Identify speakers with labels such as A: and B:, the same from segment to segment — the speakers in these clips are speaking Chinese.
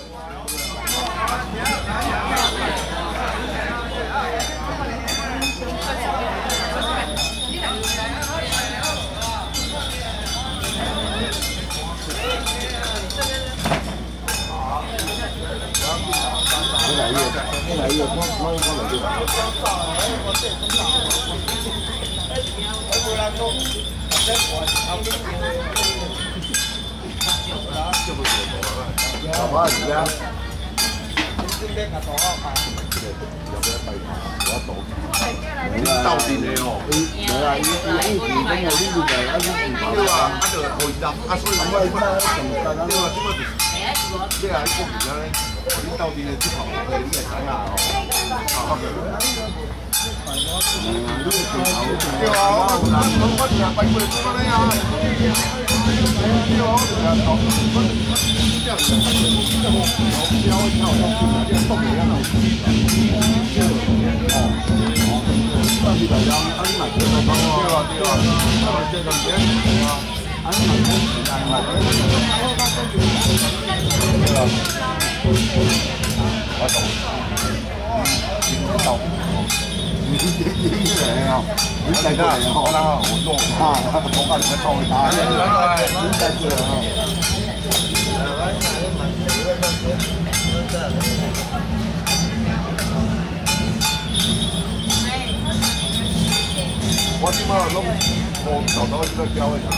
A: 来一个，我来这个。好吧，你家。斗阵的哦，对啊，伊以前讲我你就来，啊你对啊，啊就回答，啊所以我即摆对啊，即摆就是你啊，你讲而家咧，你斗阵的之后，你会知影哦，好个。对啊，我成日摆过做乜咧啊？对啊，我成日講，即係你在这，好啦，我做啊，我把你们稍微打一下，你在这啊。我即摆拢无找到这个标的。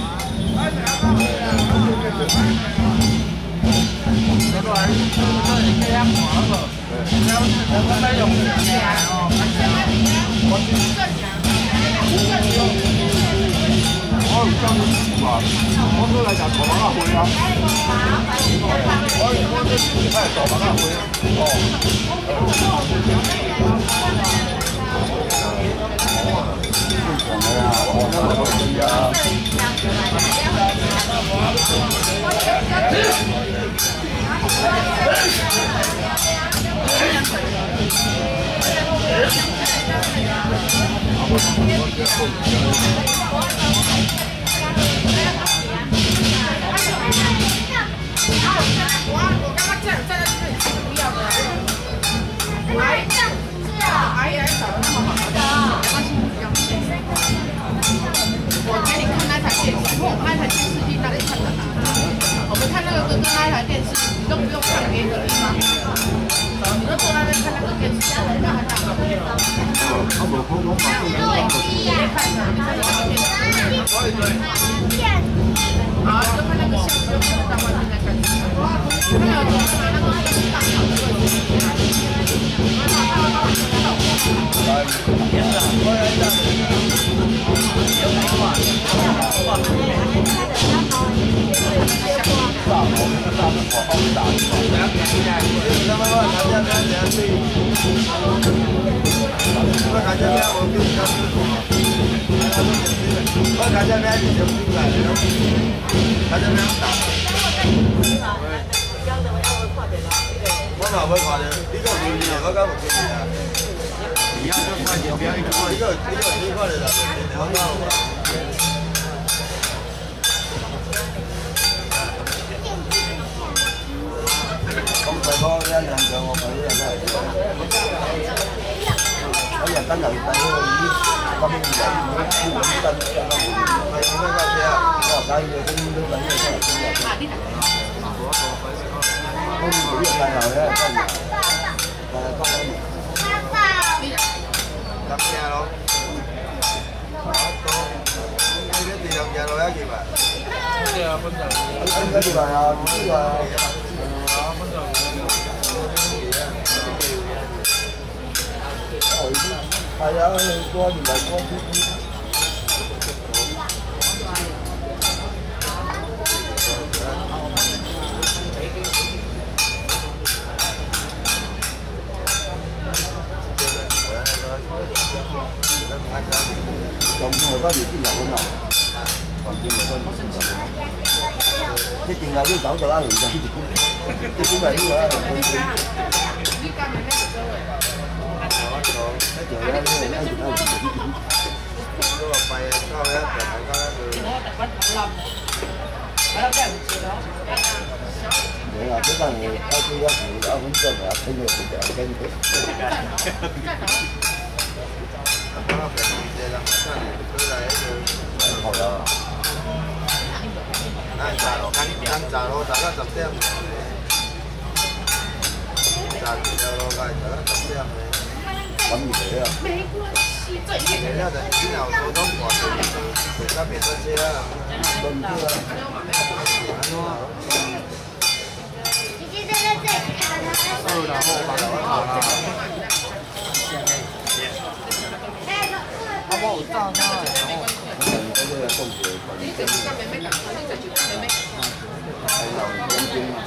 A: 我有教你嘛，我都来讲大把仔花啊。我这哎大把仔花
B: 我给你看那台电视，我拍台电视机那里看得到。我们看那个跟那台电视，你都不用看别的地方，你就坐那边看那个电视，那很大个。啊，就看那个相机，就看得到外面在干什么。还有就看那个大小的问题。
A: 我哪会看的？你个有钱，我敢不给你啊？你要就快点，不要一个块的啦，好不好？咁大哥一兩張我睇真係，我日跟留低嗰啲咁嘅人，佢本身係咩架車啊？我睇佢都都揾嘅真係。都冇啲大樓嘅，真係。多啲。搭車咯。你啲電入嘢落一件啊？係啊，分就。一件啊，呢個。係啊，多年嚟多啲。咁我嗰條先有咁啊，環境咪真係一定係都走到啦，而家即係點解呢個都話廢啊，交一就大家就。 对啊，这当然开始要是2分钟啊，肯定是要跟的。好了。咱10路，咱10路大概10點。10條路大概10點咧。揾唔到啊！沒關係，這一點。了就只有普通話就較別多車啊。輪車啊。你記得在這裡看他。然後把它好了。好不好？炸它，然後。你這個動作，你這個妹妹講，你這就妹妹。還有空間嘛？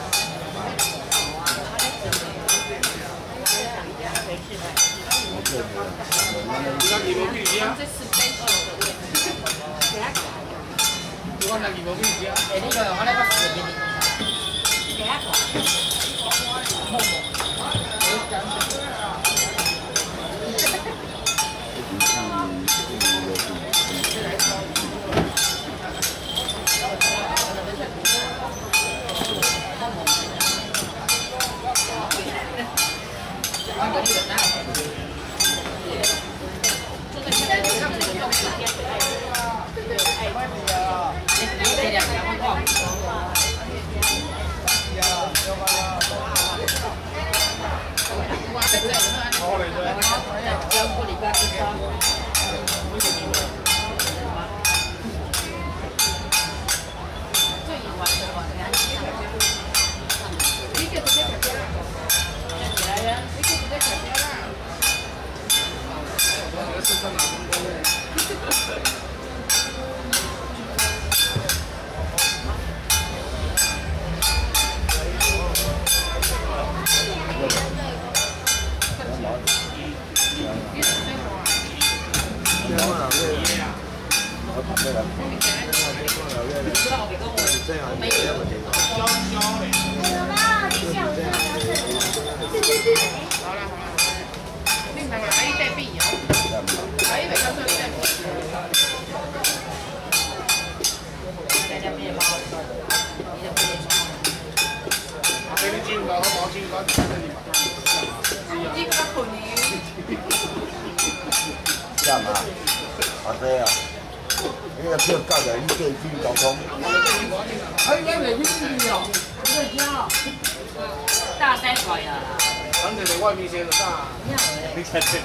A: 干嘛？啊对啊，那个票到了，你可以去交通。哎，你来去去哦，你在家。
C: 大塞出来啦。
D: 反正在外面先大。你看这。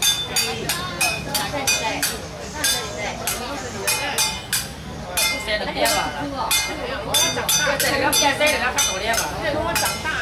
C: 生就跌吧。我长大，这个变生了，他多跌吧。这我长大。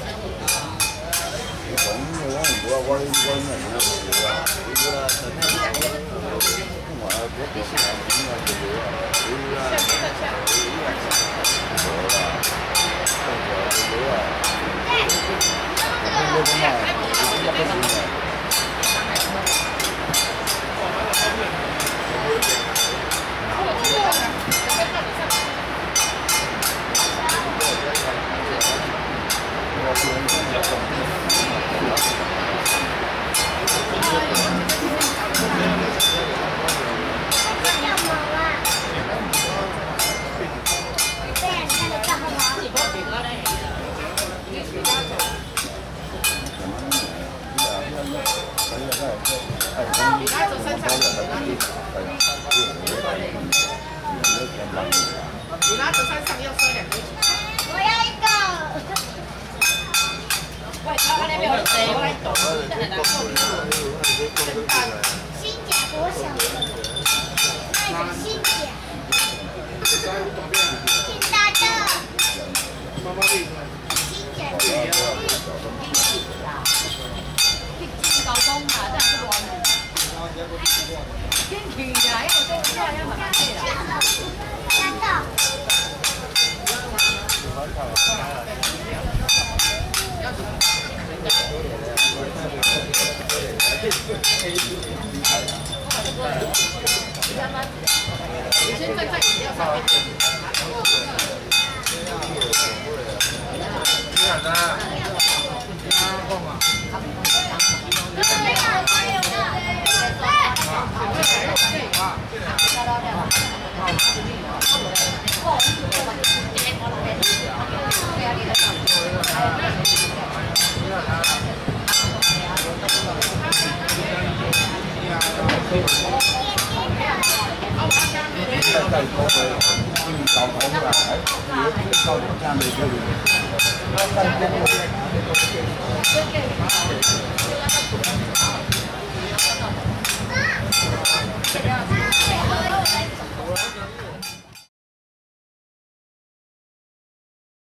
B: 你拉着山上要摔2个。
E: 我要一个。
C: 我那边有谁？我来懂。
E: 新甲多小？那是新甲。挺大的。新甲。
C: 高中嘛，这样是乱的。天气呀，因为这个要慢慢来啦。
E: 三个。
B: 你现在在饮料上面。
D: 你看呐，
E: 哎。
A: 搞好啦，搞到家未到。